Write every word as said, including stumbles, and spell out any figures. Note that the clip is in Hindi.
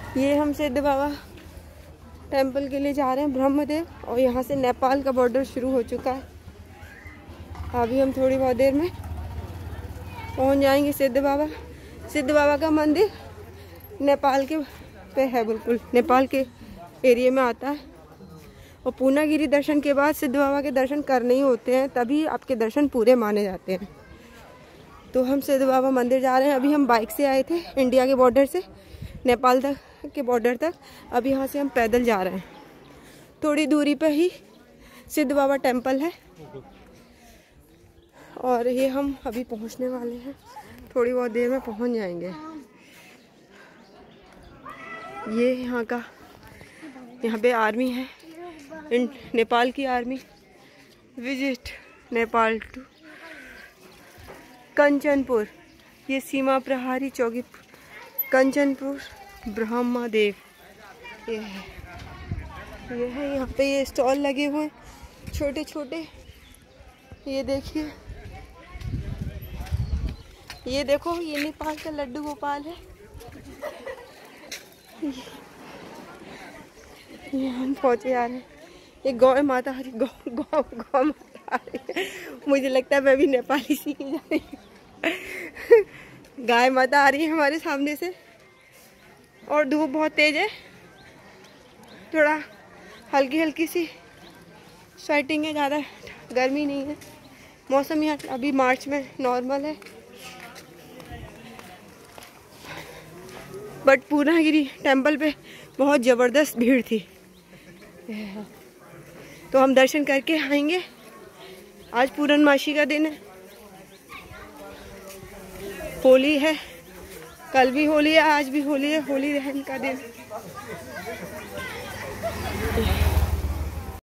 ये हम सिद्ध बाबा टेम्पल के लिए जा रहे हैं, ब्रह्मदेव, और यहाँ से नेपाल का बॉर्डर शुरू हो चुका है। अभी हम थोड़ी बहुत देर में पहुँच जाएंगे सिद्ध बाबा। सिद्ध बाबा का मंदिर नेपाल के पे है, बिल्कुल नेपाल के एरिया में आता है। और पूर्णागिरी दर्शन के बाद सिद्ध बाबा के दर्शन करने ही होते हैं, तभी आपके दर्शन पूरे माने जाते हैं। तो हम सिद्ध बाबा मंदिर जा रहे हैं। अभी हम बाइक से आए थे इंडिया के बॉर्डर से नेपाल तक के बॉर्डर तक। अब यहाँ से हम पैदल जा रहे हैं। थोड़ी दूरी पर ही सिद्ध बाबा टेम्पल है और ये हम अभी पहुँचने वाले हैं, थोड़ी बहुत देर में पहुँच जाएंगे। ये यहाँ का, यहाँ पे आर्मी है, इन नेपाल की army. Visit Nepal to Kanchanpur, ये सीमा प्रहरी चौकी कंचनपुर ब्रह्मदेव ये है। ये है यहाँ पे ये स्टॉल लगे हुए हैं छोटे छोटे। ये देखिए, ये देखो, ये नेपाल का लड्डू गोपाल है। ये हम पहुँचे आ रहे हैं। ये गौ माता हरी गौ गौ गौ माता आ रही है। मुझे लगता है मैं भी नेपाली सीख जा रही हूँ। गाय माता आ रही है हमारे सामने से और धूप बहुत तेज है, थोड़ा हल्की हल्की सी स्वेटिंग है, ज़्यादा गर्मी नहीं है। मौसम यहाँ अभी मार्च में नॉर्मल है, बट पूर्णागिरी टेम्पल पे बहुत ज़बरदस्त भीड़ थी। तो हम दर्शन करके आएंगे। आज पूर्णमासी का दिन है, होली है, कल भी होली है, आज भी होली है, होली दहन का दिन।